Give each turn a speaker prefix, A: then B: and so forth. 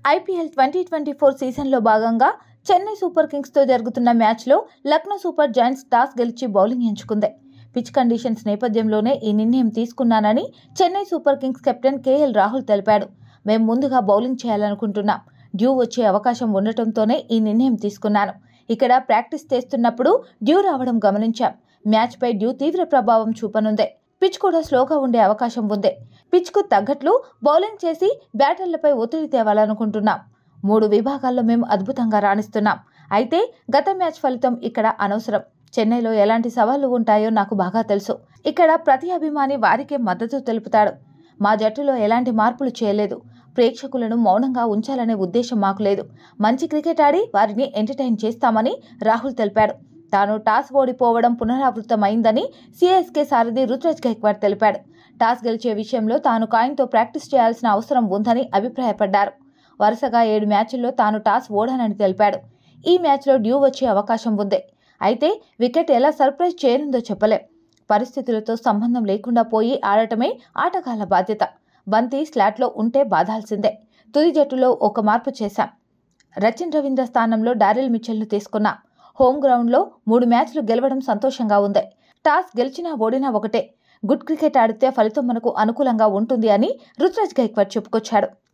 A: IPL 2024 సీజన్లో భాగంగా Chennai super కింగ్స్తో జరుగుతున్న మ్యాచ్లో లక్నో సూపర్ జైంట్స్ టాస్ గెలిచి బౌలింగ్ ఎంచుకుంది. పిచ్ కండిషన్స్ నేపథ్యంలోనే ఈ నిర్ణయం తీసుకున్నానని Chennai super kings captain KL Rahul తెలిపాడు. మేం ముందుగా బౌలింగ్ చేయాలనుకుంటున్నాం. డ్యూ వచ్చే అవకాశం ఉండటంతోనే ఈ నిర్ణయం తీసుకున్నాను. ఇక్కడ ప్రాక్టీస్ చేస్తున్నప్పుడు డ్యూ రావడం గమనించాం. మ్యాచ్పై డ్యూ తీవ్ర ప్రభావం చూపనుంది. పిచ్ కూడా స్లోగా ఉండే అవకాశం ఉంది. పిచ్కు తగ్గట్లు బౌలింగ్ చేసి బ్యాటర్లపై ఒత్తిడి తేవాలనుకుంటున్నాం. 3 విభాగాల్లో మేము అద్భుతంగా రాణిస్తున్నాం. అయితే గత మ్యాచ్ ఫలితం ఇక్కడ అనవసరం. చెన్నైలో ఎలాంటి సవాళ్లు ఉంటాయో నాకు బాగా తెలుసు. ఇక్కడ ప్రతి అభిమాని వారికే మద్దతు తెలుపుతాడు. మా జట్టులో ఎలాంటి మార్పులు చేయలేదు. ప్రేక్షకులను మౌనంగా ఉంచాలనే ఉద్దేశం మాకు లేదు. మంచి క్రికెట్ ఆడి వారిని ఎంటర్టైన్ చేస్తామని రాహుల్ తెలిపాడు. తాను టాస్ ఓడిపోవడం పునరావృతమైందని సిఎస్కే సారథి రుతురాజ్ గైక్వాడ్ తెలిపాడు. టాస్ గెలిచే విషయంలో తాను కాయిన్తో ప్రాక్టీస్ చేయాల్సిన అవసరం ఉందని అభిప్రాయపడ్డారు. వరుసగా 7 మ్యాచ్ల్లో తాను టాస్ ఓడానని తెలిపాడు. ఈ మ్యాచ్లో డ్యూ వచ్చే అవకాశం ఉంది. అయితే వికెట్ ఎలా సర్ప్రైజ్ చేయనుందో చెప్పలేం. పరిస్థితులతో సంబంధం లేకుండా పోయి ఆడటమే ఆటగాళ్ల బాధ్యత. బంతి స్లాట్లో ఉంటే బాధాల్సిందే. తుది జట్టులో ఒక మార్పు చేశాం. రచిన్ రవీంద్ర స్థానంలో డారెల్ మిచెల్ను తీసుకున్నాం. హోమ్ గ్రౌండ్లో 3 మ్యాచ్లు గెలవడం సంతోషంగా ఉంది. టాస్ గెలిచినా ఓడినా ఒకటే. గుడ్ క్రికెట్ ఆడితే ఫలితం మనకు అనుకూలంగా ఉంటుంది అని రుతురాజ్ గైక్వాడ్ చెప్పుకొచ్చాడు.